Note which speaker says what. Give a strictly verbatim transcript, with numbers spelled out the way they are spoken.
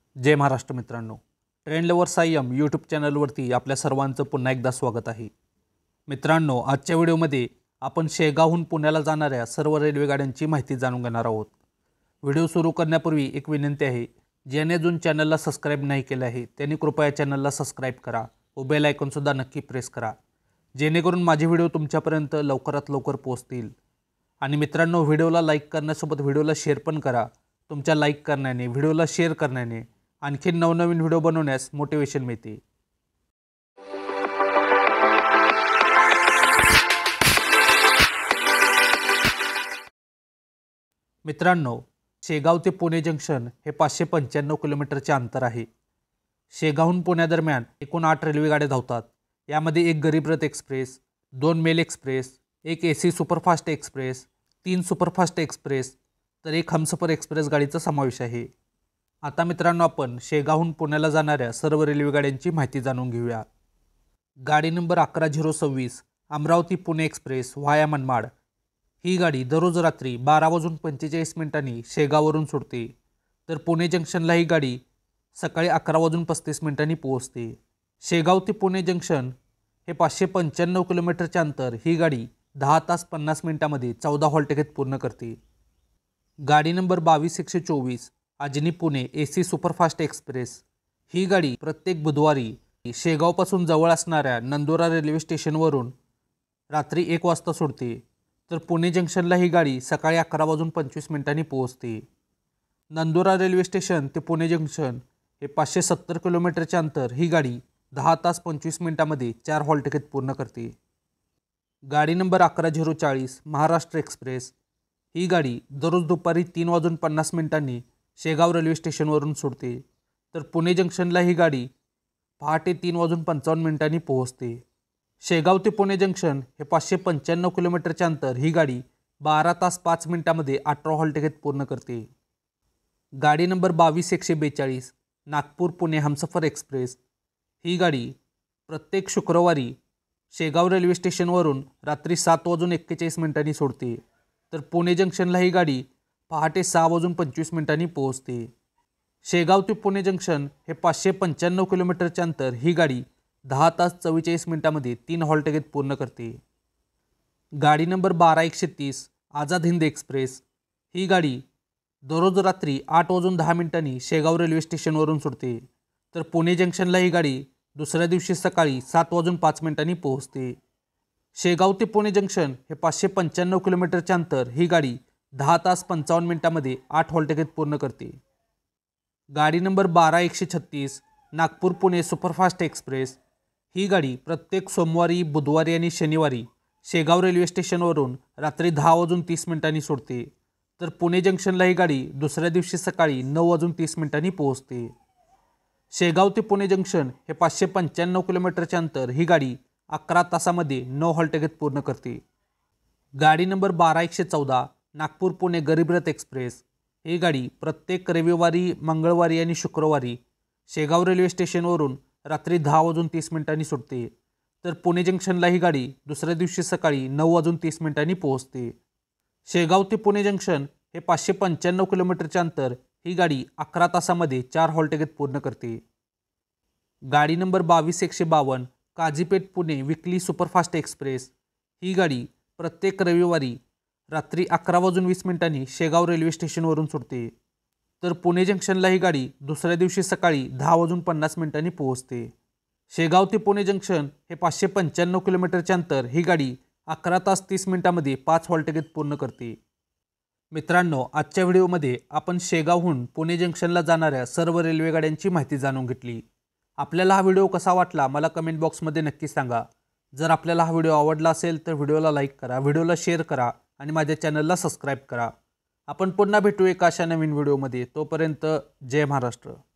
Speaker 1: जय महाराष्ट्र मित्रांनो, train lover Sayam YouTube चॅनलवरती आपल्या सर्वांचं पुन्हा एकदा स्वागत आहे। मित्रांनो, आजच्या व्हिडिओमध्ये आपण शेगावहून पुण्याला जाणाऱ्या सर्व रेल्वे गाड्यांची माहिती जाणून घेणार आहोत। व्हिडिओ सुरू करण्यापूर्वी एक विनंती आहे, ज्याने अजून चॅनलला सबस्क्राइब नाही केले आहे त्यांनी कृपया चॅनलला सबस्क्राइब करा व बेल आयकॉन सुद्धा नक्की प्रेस करा, जेणेकरून माझे व्हिडिओ तुमच्यापर्यंत लवकरात लवकर पोहोचतील। आणि मित्रांनो, व्हिडिओला लाईक करण्यासोबत व्हिडिओला शेअर पण करा। तुमच्या लाईक करण्याने, व्हिडिओला शेअर करण्याने आणखी नवनवीन व्हिडिओ बनवण्यास मोटिवेशन मिळते। मित्रांनो, शेगाव ते पुणे जंक्शन हे पाचशे पंच्याण्णव किलोमीटरचे अंतर आहे। शेगावहून पुण्यादरम्यान एकूण आठ रेल्वे गाड्या धावतात। यामध्ये एक गरीब रथ एक्सप्रेस, दोन मेल एक्सप्रेस, एक एसी सुपरफास्ट एक्सप्रेस, तीन सुपरफास्ट एक्सप्रेस तर एक हमसफर एक्सप्रेस गाडीचा समावेश आहे। आता मित्रांनो, आपण शेगावहून पुण्याला जाणाऱ्या सर्व रेल्वे गाड्यांची माहिती जाणून घेऊया। गाडी नंबर अकरा झिरो सव्वीस अमरावती पुणे एक्सप्रेस व्हाया मनमाड ही गाडी दररोज रात्री बारा वाजून पंचेचाळीस मिनिटांनी शेगाववरून सुटते, तर पुणे जंक्शनला ही गाडी सकाळी अकरा वाजून पस्तीस मिनिटांनी पोहोचते। शेगाव ते पुणे जंक्शन हे पाचशे पंच्याण्णव किलोमीटरचे अंतर ही गाडी दहा तास पन्नास मिनिटांमध्ये चौदा हॉल्ट घेत पूर्ण करते। गाडी नंबर बावीस एकशे चोवीस Ajni Pune AC superfast express ही गाडी प्रत्येक बुधवारी शेगावपासून जवळ असणाऱ्या नंदुरा रेल्वे स्टेशनवरून रात्री एक वाजता सुटते, तर पुणे जंक्शनला ही गाडी सकाळी अकरा वाजून पंचवीस मिनिटांनी पोहोचते। नंदुरा रेल्वे स्टेशन ते पुणे जंक्शन हे पाचशे सत्तर किलोमीटरचे अंतर ही गाडी दहा तास पंचवीस मिनिटांमध्ये चार हॉल्ट घेत पूर्ण करते। गाडी नंबर अकरा झिरो चाळीस महाराष्ट्र एक्सप्रेस ही गाडी दररोज दुपारी तीन वाजून पन्नास मिनिटांनी शेगाव रेल्वे स्टेशनवरून सुटते, तर पुणे जंक्शनला ही गाडी पहाटे तीन वाजून पंचावन्न मिनिटांनी पोहोचते। शेगाव ते पुणे जंक्शन हे पाचशे पंच्याण्णव किलोमीटरचे अंतर ही गाडी बारा तास पाच मिनिटांमध्ये अठरा हॉल्ट घेत पूर्ण करते। गाडी नंबर बावीस एकशे बेचाळीस नागपूर पुणे हमसफर एक्सप्रेस ही गाडी प्रत्येक शुक्रवारी शेगाव रेल्वे स्टेशनवरून रात्री सात वाजून एक्केचाळीस मिनिटांनी सोडते, तर पुणे जंक्शनला ही गाडी पहाटे सहा वाजून पंचवीस मिनिटांनी पोहोचते। शेगाव ते पुणे जंक्शन हे पाचशे पंच्याण्णव किलोमीटरचे अंतर ही गाडी दहा तास चव्वेचाळीस मिनिटांमध्ये तीन हॉल्ट घेत पूर्ण करते। गाडी नंबर बारा एकशे तीस आझाद हिंद एक्सप्रेस ही गाडी दररोज रात्री आठ वाजून दहा मिनिटांनी शेगाव रेल्वे स्टेशनवरून सुटते, तर पुणे जंक्शनला ही गाडी दुसऱ्या दिवशी सकाळी सात वाजून पाच मिनिटांनी पोहोचते। शेगाव ते पुणे जंक्शन हे पाचशे पंच्याण्णव किलोमीटरचे अंतर ही गाडी दहा तास पंचावन्न मिनिटांमध्ये आठ हॉल्ट घेत पूर्ण करते। गाडी नंबर बारा एकशे छत्तीस नागपूर पुणे सुपरफास्ट एक्सप्रेस ही गाडी प्रत्येक सोमवारी, बुधवारी आणि शनिवारी शेगाव रेल्वे स्टेशनवरून रात्री दहा वाजून तीस मिनिटांनी सुटते, तर पुणे जंक्शनला ही गाडी दुसऱ्या दिवशी सकाळी नऊ वाजून तीस मिनिटांनी पोहोचते। शेगाव ते पुणे जंक्शन हे पाचशे पंच्याण्णव किलोमीटरचे अंतर ही गाडी अकरा तासामध्ये नऊ हॉल्ट घेत पूर्ण करते। गाडी नंबर बारा एकशे चौदा नागपूर पुणे गरीब रथ एक्सप्रेस ही गाडी प्रत्येक रविवारी, मंगळवारी आणि शुक्रवारी शेगाव रेल्वे स्टेशनवरून रात्री दहा वाजून तीस मिनिटांनी सुटते, तर पुणे जंक्शनला ही गाडी दुसऱ्या दिवशी सकाळी नऊ वाजून तीस मिनिटांनी पोहोचते। शेगाव ते पुणे जंक्शन हे पाचशे पंच्याण्णव किलोमीटरचे अंतर ही गाडी अकरा तासामध्ये चार हॉल्ट घेत पूर्ण करते। गाडी नंबर बावीस एकशे बावन्न Kazipet Pune weekly superfast express ही गाडी प्रत्येक रविवारी रात्री अकरा वाजून वीस मिनिटांनी शेगाव रेल्वे स्टेशनवरून सुटते, तर पुणे जंक्शनला ही गाडी दुसऱ्या दिवशी सकाळी दहा वाजून पन्नास मिनिटांनी पोहोचते। शेगाव ते पुणे जंक्शन हे पाचशे पंच्याण्णव किलोमीटरचे अंतर ही गाडी अकरा तास तीस मिनिटांमध्ये पाच हॉल्ट घेत पूर्ण करते। मित्रांनो, आजच्या व्हिडिओमध्ये आपण शेगावहून पुणे जंक्शनला जाणाऱ्या सर्व रेल्वे गाड्यांची माहिती जाणून घेतली। आपल्याला हा व्हिडिओ कसा वाटला मला कमेंट बॉक्समध्ये नक्की सांगा। जर आपल्याला हा व्हिडिओ आवडला असेल तर व्हिडिओला लाईक करा, व्हिडिओला शेअर करा आणि माझ्या चॅनलला सबस्क्राइब करा। आपण पुन्हा भेटू एका अशा नवीन व्हिडिओमध्ये। तोपर्यंत जय महाराष्ट्र।